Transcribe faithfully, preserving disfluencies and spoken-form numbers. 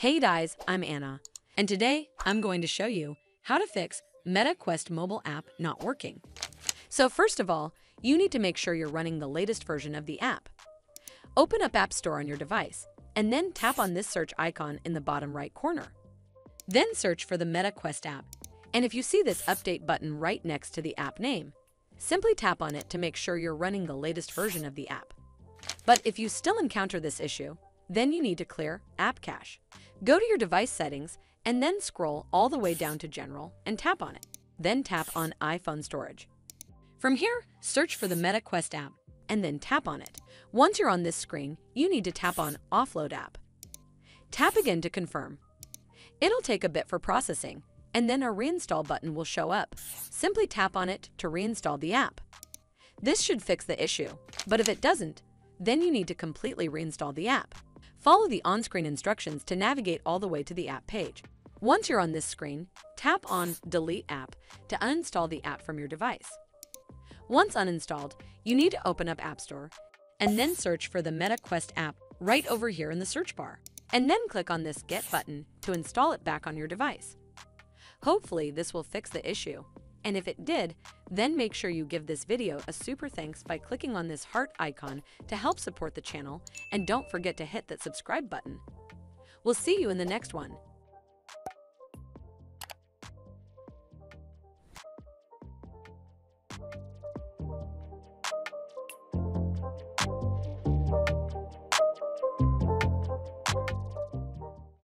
Hey guys, I'm Anna, and today I'm going to show you how to fix Meta Quest mobile app not working. So first of all, you need to make sure you're running the latest version of the app. Open up App Store on your device, and then tap on this search icon in the bottom right corner. Then search for the Meta Quest app, and if you see this update button right next to the app name, simply tap on it to make sure you're running the latest version of the app. But if you still encounter this issue, then you need to clear App Cache. Go to your device settings and then scroll all the way down to General and tap on it. Then tap on iPhone Storage. From here, search for the Meta Quest app and then tap on it. Once you're on this screen, you need to tap on Offload App. Tap again to confirm. It'll take a bit for processing, and then a reinstall button will show up. Simply tap on it to reinstall the app. This should fix the issue, but if it doesn't, then you need to completely reinstall the app. Follow the on-screen instructions to navigate all the way to the app page. Once you're on this screen, tap on Delete App to uninstall the app from your device. Once uninstalled, you need to open up App Store and then search for the Meta Quest app right over here in the search bar, and then click on this Get button to install it back on your device. Hopefully this will fix the issue, and if it did, then make sure you give this video a super thanks by clicking on this heart icon to help support the channel, and don't forget to hit that subscribe button. We'll see you in the next one.